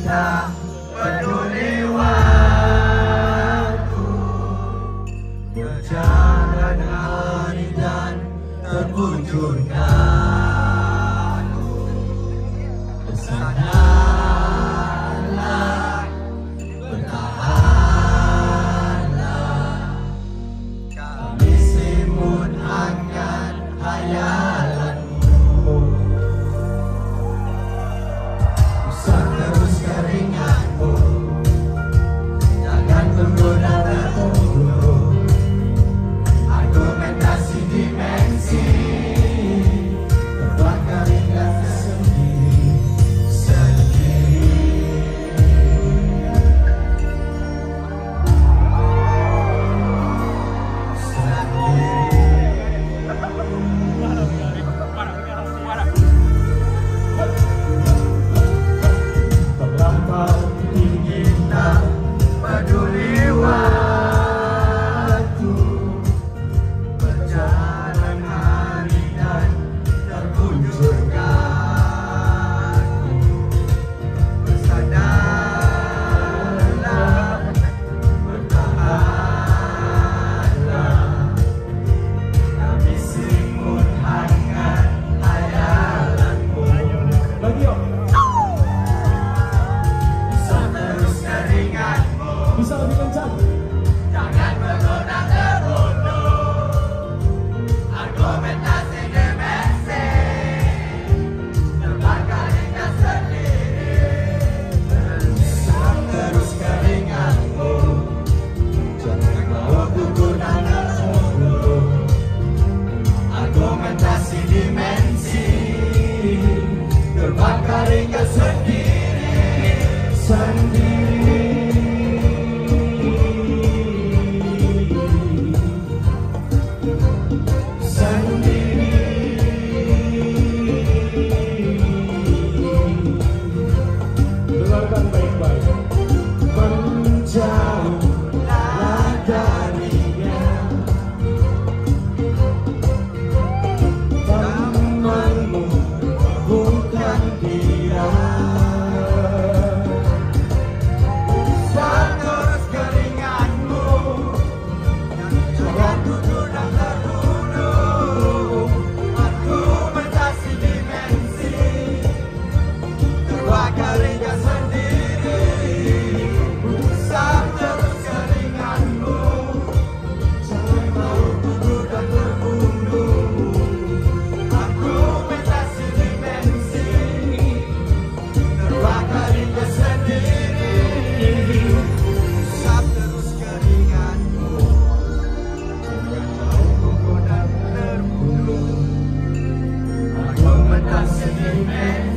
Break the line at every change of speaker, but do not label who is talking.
tak peduli waktu, berjalan hari dan terbujurkan. Bersadarlah, bertahanlah, kami simut hangat hayalanmu. Usah terus keringatmu, jangan menggoda tertunduk. Argumentasi dimensi terbuat keringat sendiri. Terlampau tinggi tak peduli waktu, berjalan hari dan terbujurkan. Bersadarlah, bertahanlah, kami simut hangat hayalanmu. Lagi yuk. Usah terus keringatmu, bisa lebih kencang. Jangan menggoda tertunduk. Argumentasi dimensi terbakar hingga sendiri. Usah terus keringatmu, jangan mau gugur dan tertunduk. Argumentasi dimensi terbakar hingga sendiri. Dengarkan baik-baik. Menjauhlah darinya, temanmu bukan dia. Usah terus keringatmu, jangan gugur dan terduduk. Argumentasi dimensi terbakar hingga sendiri. Usah terus keringatmu, jangan mau gugur dan terbunuh. Argumentasi dimensi terbakar hingga sendiri. Usah terus keringatmu, jangan mau gugur dan terbunuh. Argumentasi dimensi